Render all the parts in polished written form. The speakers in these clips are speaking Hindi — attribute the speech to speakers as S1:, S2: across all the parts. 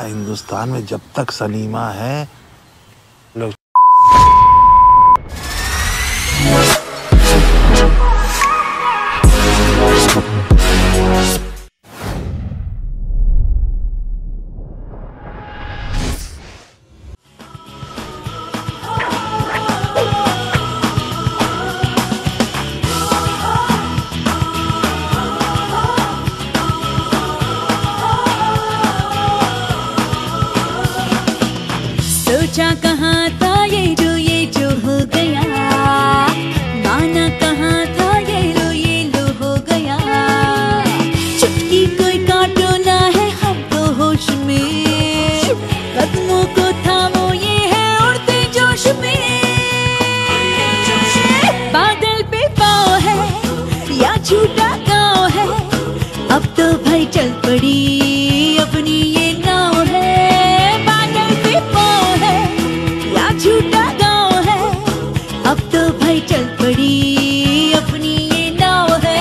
S1: हिंदुस्तान में जब तक सलीमा है लोग
S2: सोचा कहाँ था ये जो हो गया, माना कहाँ था ये लो हो गया। चुटकी कोई काटो ना है हमको होश में, कदमों को थामो ये है उड़ते जोश में। बादल पे पाँव है या छूटा गाँव है, अब तो भाई चल पड़ी अपनी ये नाव है। झूठा गाँव है, अब तो भाई चल पड़ी अपनी ये नाव है।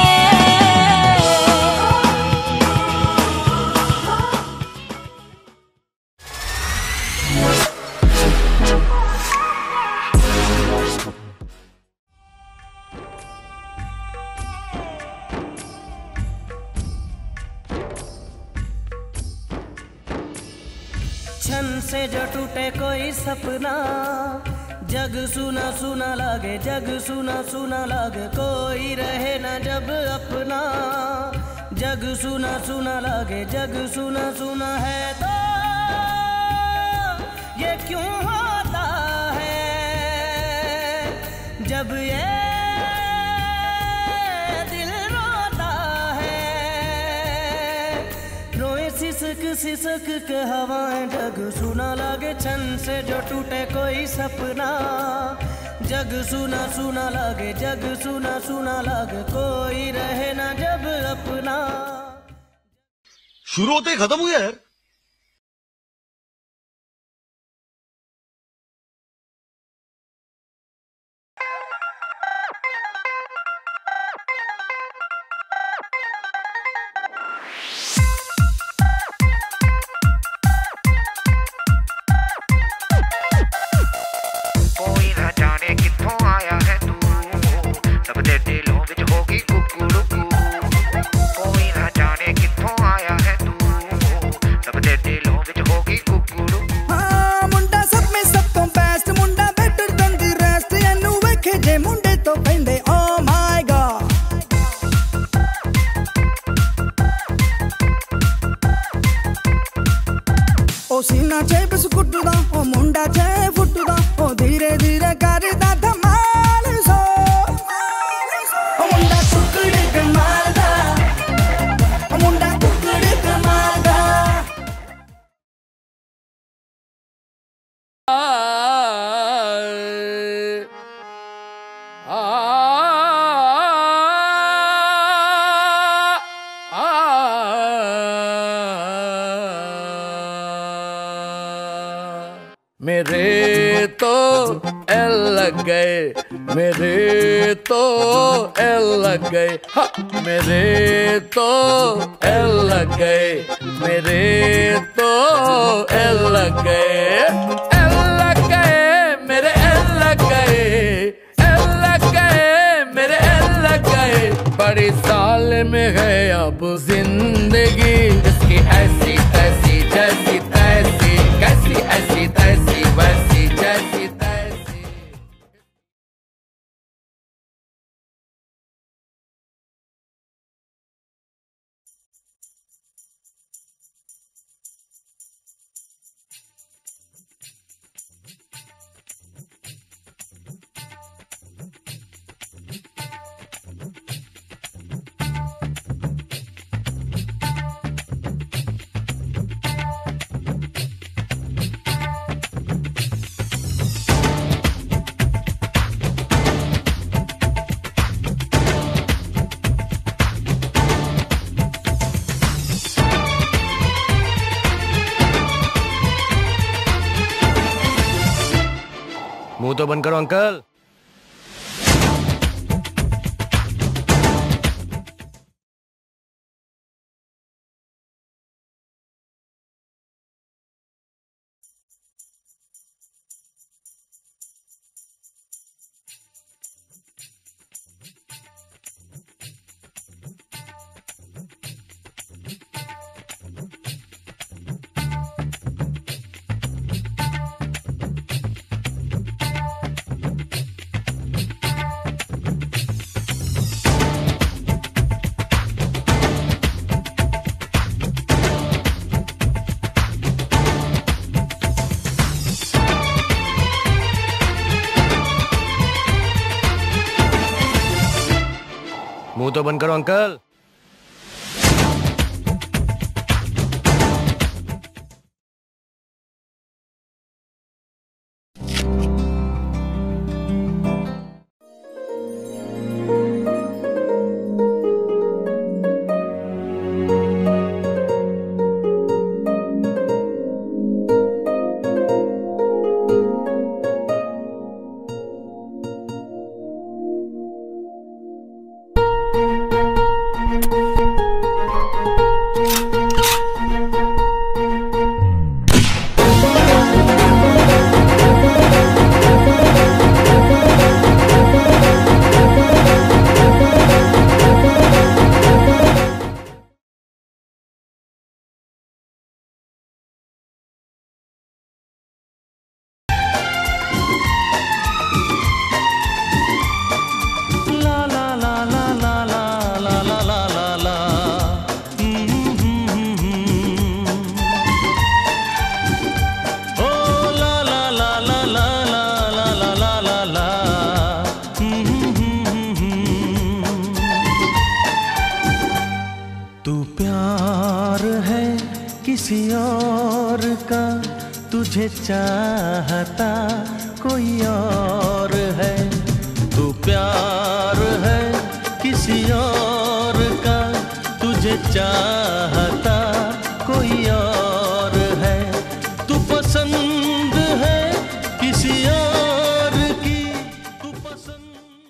S3: छन से जो टूटे कोई सपना, जग सुना सुना लागे, जग सुना सुना लागे। कोई रहे ना जब अपना, जग सुना सुना लागे, जग सुना सुना है तो ये क्यों होता है जब ये दिल रोता है। रोए सिसक सिसक के हवाएं, जग सुना लागे। छन से जो टूटे कोई सपना, जग सुना सुना लागे, जग सुना सुना लागे। कोई रहे ना जब अपना।
S4: शुरू होते ही खत्म हुआ यार।
S5: ओ सीना चे बिस्कुट दा, ओ मुंडा चे फुट दा, ओ धीरे धीरे करदा धमाल सो। ओ मुंडा टुकड़े कमाल दा, ओ मुंडा टुकड़े कमाल दा।
S6: मेरे तो एल लग गए, मेरे तो एल लग गए, मेरे तो एल लग गए, मेरे तो एल लग गए, एल लग गए, मेरे एल लग गए, एल लग गए, मेरे एल लग गए। बड़ी साल में है अब जिंदगी, जिसकी ऐसी तैसी जैसी तैसी, कैसी ऐसी तैसी वैसी जैसी तैसी। मुंह तो बंद करो अंकल। मुंह तो बंद करो अंकल।
S3: किसी और का तुझे चाहता कोई और है, तू प्यार है किसी और का तुझे चाहता कोई और है, तू पसंद है किसी और की, तू पसंद।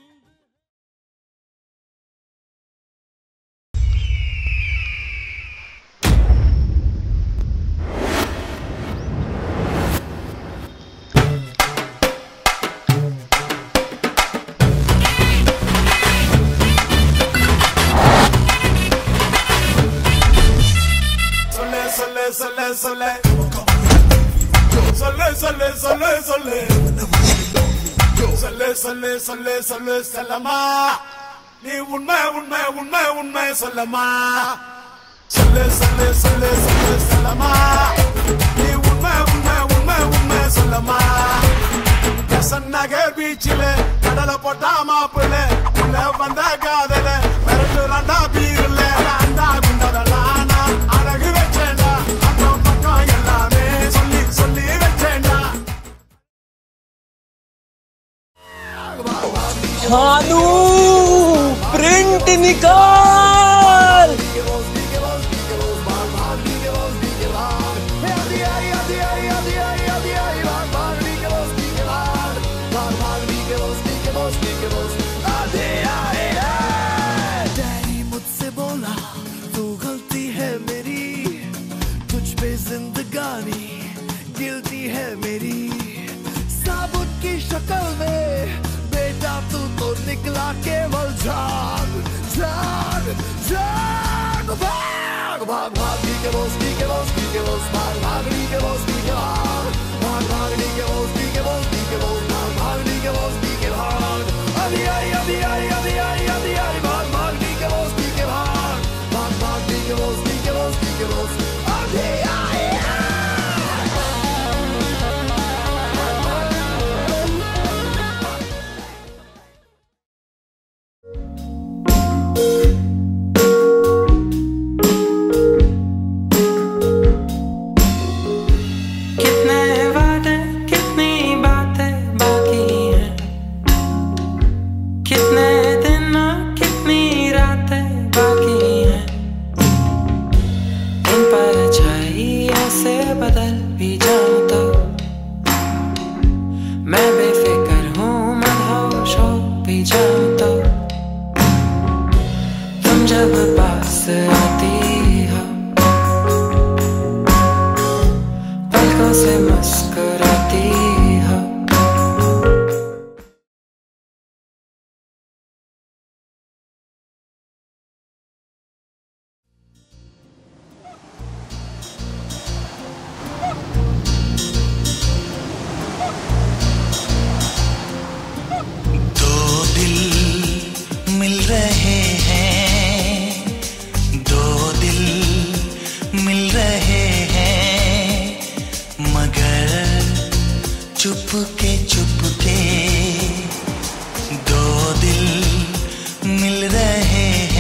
S4: சொல்லமா நீ உண்மை உண்மை உண்மை உண்மை சொல்லமா சொல்லு சொல்லு சொல்லு சொல்லு சொல்லமா நீ உண்மை உண்மை உண்மை உண்மை சொல்லமா நகர் பீச்சில கடலை போட்டா மாப்பிள்ள உள்ள வந்த காதல மிரட்டு ரெண்டா பீர்ல அண்டா குண்டதெல்லாம் அழகு வச்சேண்டா அக்கம் பக்கம் எல்லாமே சொல்லி சொல்லி வச்சேண்டா।
S7: भानु प्रिंट निकाल।
S3: डैडी मुझसे बोला तू गलती है मेरी, तुझ पे जिंदगानी गिरती है मेरी, साबुत की शक्ल में बेटा तू तो निकला केवल झाग झाग झाग। भाग भाग भाग नी के बोस नी के बोस नी के बोस भाग भाग नी के बोस नी के भाग भाग भाग नी के बोस नी के बोस नी के बोस भाग भाग नी के बोस नी के भाग। अभी आई अभी आई अभी आई अभी आई भाग भाग नी के बोस नी के भाग भाग भाग नी के बोस नी के बोस नी के बोस अभी आई।
S8: चुपके चुपके दो दिल मिल रहे हैं।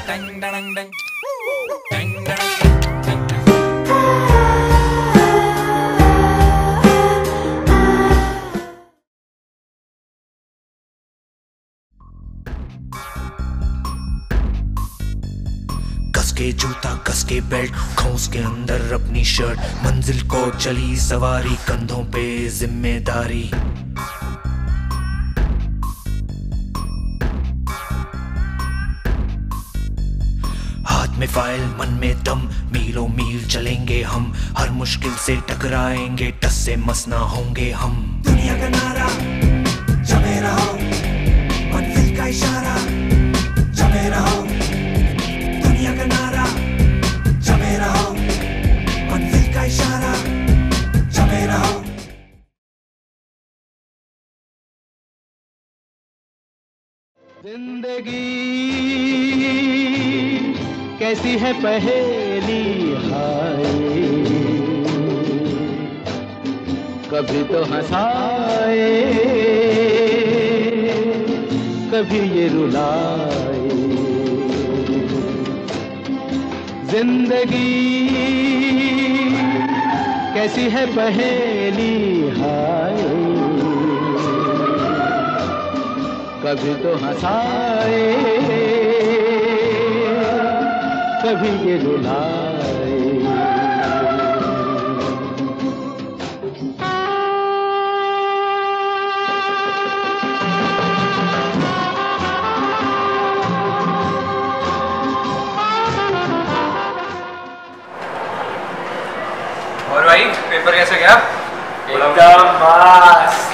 S8: कस के जूता कस के बेल्ट खोस के अंदर अपनी शर्ट मंजिल को चली सवारी कंधों पे जिम्मेदारी हाथ में फाइल मन में दम मीलों मील चलेंगे हम हर मुश्किल से टकराएंगे टस से मस ना होंगे हम दुनिया का नारा जमे रहो मंजिल का इशारा जमे रहो दुनिया का नारा जमे रहो मंजिल का इशारा जमे रहो
S9: जिंदगी कैसी है पहेली हाय कभी तो हंसाए कभी ये रुलाए जिंदगी कैसी है पहेली हाय कभी तो हंसाए कभी ये रुलाए
S10: और भाई पेपर कैसे गया?
S7: एकदम मस्त।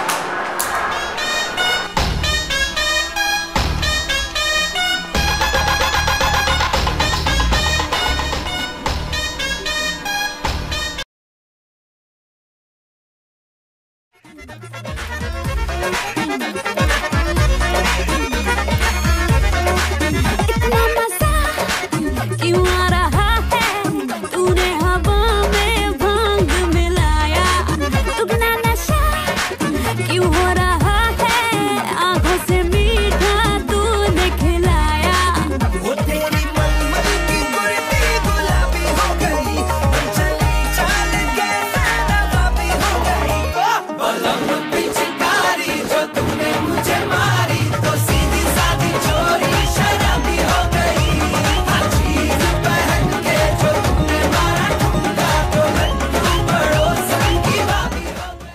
S2: इतना मजा क्यों आ रहा है तूने हवा में भांग मिलाया दुगना नशा क्यों हो रहा है आंखों से मीठा तूने खिलाया
S5: वो तेरी मलमल की कुर्ती गुलाबी हो गई चली चाल के नवाबी हो गई बलम पिचकारी जो तूने मुझे मारी तो सीधी सादी चोरी शराबी हो गई चीज पहन के जो तूने मारा ठुमका तो लड्डू पड़ोसन की भाभी हो गई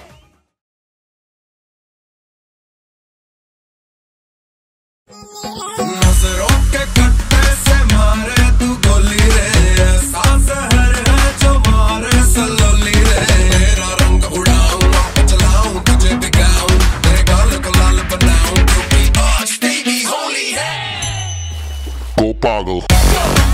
S4: नजरों के कट्टे से मारे तू गोली रे ऐसा जहर है जो मारे सलोली रे तेरा रंग उड़ाऊं चलाऊं तुझे बिगाऊं तेरे गाल को लाल बनाऊं क्योंकि आज तेरी होली है। Go pago.